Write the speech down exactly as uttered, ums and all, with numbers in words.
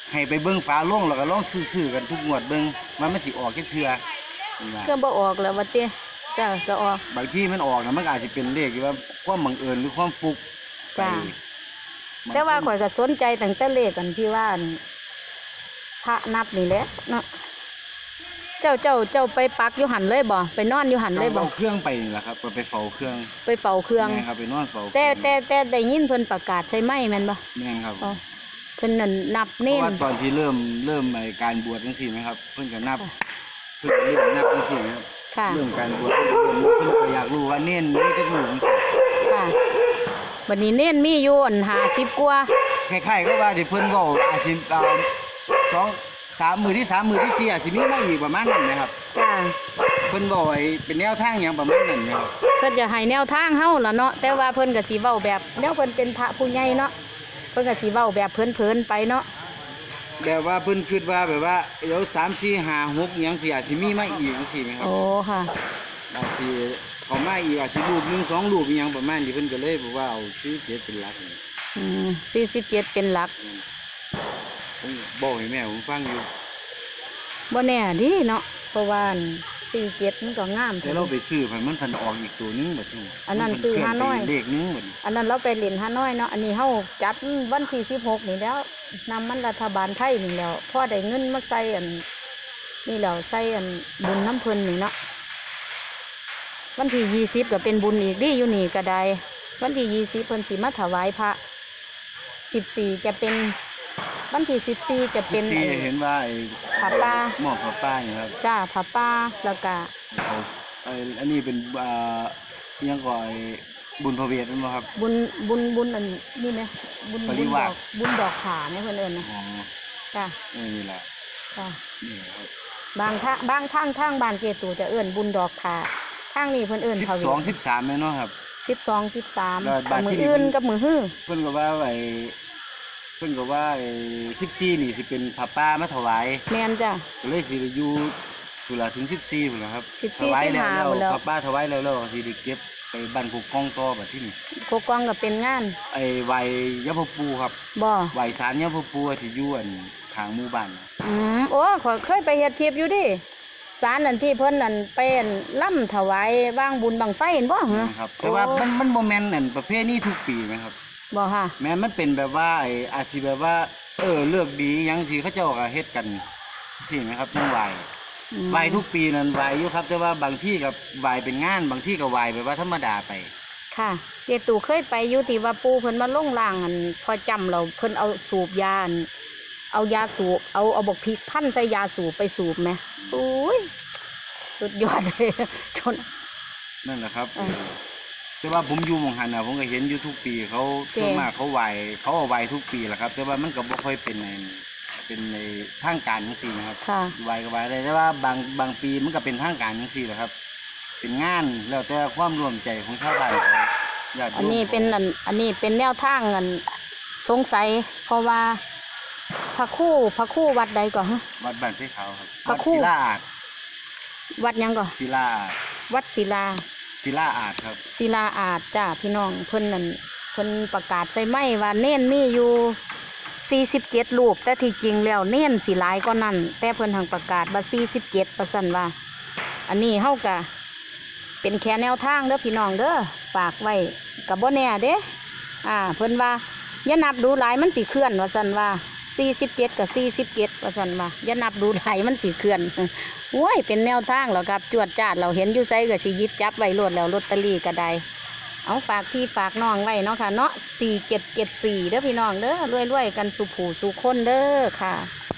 ให้ไปเบิ่งฝาโลงแล้วก็ลองซื้อๆกันทุกงวดเบิ่งว่ามันสิออกแค่เทื่อก็บ่ออกแล้วว่าเต้จ้าก็ออกบางที่มันออกนะมันอาจจะเป็นเลขที่ว่าความบังเอิญหรือความฟุกจ้าแต่ว่าข่อยก็สนใจตั้งแต่เลขกันที่ว่าพระนับนี่แหละเนาะเจ้าเจ้าเจ้าไปปักอยู่หันเลยบ่ไปนอนอยู่หันเลยบ่เอาเครื่องไปนี่แหละครับไปเฝ้าเครื่องไปเฝ้าเครื่องครับไปนอนเฝ้าแต่แต่แต่ได้ยินเพิ่นประกาศใช่ไหมแม่นบ่แม่นครับเพิ่นนั่นนับเน้นเพราะว่าตอนที่เริ่มเริ่มไอ้การบวชจังซี่นะครับเพิ่นก็นับเพิ่นก็เริ่มนับจังซี่นะครับเริ่มการบวชเพิ่นเพิ่นก็อยากรู้ว่าเน้นมีจักลูกจังซี่ค่ะบัดนี้เน้นมีอยู่อันห้าสิบกว่าคล้ายๆก็ว่าที่เพิ่นเว้าอาจสิเอ่อสอง สามมื้อที่สามมื้อที่สี่อาจสิมีมาอีกประมาณนั้นนะครับจ้าเพิ่นบอกไอ้เป็นแนวทางหยังประมาณนั้นนะครับเพิ่นจะให้แนวทางเฮาล่ะเนาะแต่ว่าเพิ่นก็สิเว้าแบบแนวเพิ่นเป็นพระผู้ใหญ่เนาะเพิ่นก็สิเว้าแบบเพิ่นๆไปเนาะแบบว่าเพิ่นคิดว่าแบบว่าเดี๋ยวสาม สี่ ห้า หกหยังสิอาจสิมีมาอีกจังซี่มั้ยครับโอ้ค่ะบางทีเขามาอีกอาจสิรูปหนึ่ง สองรูปอีหยังประมาณนี้เพิ่นก็เลยบอกว่าเอาสี่สิบเจ็ดเป็นหลักอืมสี่สิบเจ็ดเป็นหลักผมบอกให้แม่ผมฟังอยู่บ่แน่ดิเนาะเพราะว่าสี่สิบเจ็ดมันก็งามแต่เราไปซื้อไปมันพันออกอีกตัวนึงบัดนี้อันนั้นซื้อห้าน้อยเลขนึงบัดอันนั้นเราไปเล่นห้าน้อยเนาะอันนี้เฮาจัดวันที่สิบหกนี่แล้วนำมันรัฐบาลไทยนี่แล้วพอได้เงินมาใส่อันนี่แล้วใส่อันบุญน้ำเพิ่นนี่เนาะวันที่ยี่สิบก็เป็นบุญอีกดิอยู่นี่ก็ได้วันที่ยี่สิบเพิ่นสิมาถวายพระสิบสี่จะเป็นวันที่สิบสี่จะเป็นเห็นว่าไอ้ผ้าป่าหมอกผ้าป่านี่ครับจ้าผ้าป่าแล้วก็ไอ้อันนี้เป็นอ่ายังก่อไอ้บุญพระเวทนั่นบ่ครับบุญบุญบุญอันนี่ไหมบุญบุญดอกบุญดอกขาเนี่ยเพิ่นเอิ้นนะอ๋อจ้านี่แหละจ้านี่ครับบางทางบางทางทางบ้านเกตูจะเอิ้นบุญดอกขาทางนี้เพิ่นเอิ้นพระเวทสิบสอง สิบสามแม่นเนาะครับสิบสอง สิบสามกับมืออื่นกับมือฮื้อเพิ่นก็ว่าไอ้เพิ่นก็ว่าไอ้สิบสี่นี่สิเป็นผ้าป่ามาถวายแม่นจ้ะก็เลยสิได้อยู่พุ่นล่ะถึงสิบสี่พุ่นล่ะครับถวายแล้วผ้าป่าถวายแล้วแล้วสิได้เก็บไปบ้านกุกกองต่อบัดที่นี่กุกกองก็เป็นงานไอ้ไหว้ยะพปูครับบ่ไหว้ศาลยะพปูที่อยู่อันข้างหมู่บ้านอืมโอ้ข้อยเคยไปเฮ็ดคลิปอยู่ดิศาลนั่นที่เพิ่นนั่นเป็นล่ำถวายวางบุญบังไฟเห็นบ่เหรอครับแต่ว่ามันมันบ่แม่นนั่นประเภทนี้ทุกปีมั้ยครับบ่ค่ะแม่นมันเป็นแบบว่าไอ้อาชีพแบบว่าเออเลือกดีหยังสิเขาเจ้าก็เฮ็ดกันสิมั้ยครับจังไหว้ไหว้ทุกปีนั่นไหว้อยู่ครับแต่ว่าบางที่ก็ไหว้เป็นงานบางที่ก็ไหว้แบบว่าธรรมดาไปค่ะเจตู่เคยไปอยู่ที่ว่าปู่เพิ่นมาลงล่างอันพอจำเราเพิ่นเอาสูบยาเอายาสูบเอาเอาบกพริกพันใส่ยาสูบไปสูบไหมโอ้ยสุดยอดเลยชนนั่นแหละครับแต่ว่าผมอยู่หม่องหันน่ะผมก็เห็นอยู่ทุกปีเขาส่วนมากเขาไหวเขาเอาไหวทุกปีแหละครับแต่ว่ามันก็บ่ค่อยเป็นในเป็นในทางการจังซี่นะครับไหวก็ไหวได้แต่ว่าบางบางปีมันก็เป็นทางการจังซี่แหละครับเป็นงานแล้วแต่ความร่วมใจของชาวบ้านอันนี้เป็นอันอันนี้เป็นแนวทางอันสงสัยเพราะว่าพระคู่พระคู่วัดใดก่อนฮะวัดบ้านเพชรขาวครับพระคู่ศิลาอาจวัดยังก่อนศิลาวัดศิลาศิลาอาจครับศิลาอาจจ้าพี่น้องเพิ่นนั่นเพิ่นประกาศใส่ไม้ว่าเน้นมีอยู่สี่สิบเจ็ดรูปแต่ที่จริงแล้วเน้นสิหลายก็นั่นแต่เพิ่นทางประกาศว่าสี่สิบเจ็ดเปอร์เซ็นต์ว่าอันนี้เฮากะเป็นแค่แนวทางเด้อพี่น้องเด้อฝากไว้กับบ่แน่เด้อ่าเพิ่นว่าอย่านับดูหลายมันสิเคลื่อนว่าซั่นว่าสี่สิบเจ็ดกับสี่สิบเจ็ดว่าซั่นว่าอย่านับดูหลายมันสิเคลื่อนโอ้ยเป็นแนวทางแล้วครับจวดจ้าดเราเห็นอยู่ไสก็สิหยิบจับไว้โลดแล้วลอตเตอรี่ก็ได้เอาฝากพี่ฝากน้องไว้เนาะค่ะเนาะสี่เจ็ดเจ็ดสี่เด้อพี่น้องเด้อรวยๆกันสุขูสุคนเด้อค่ะ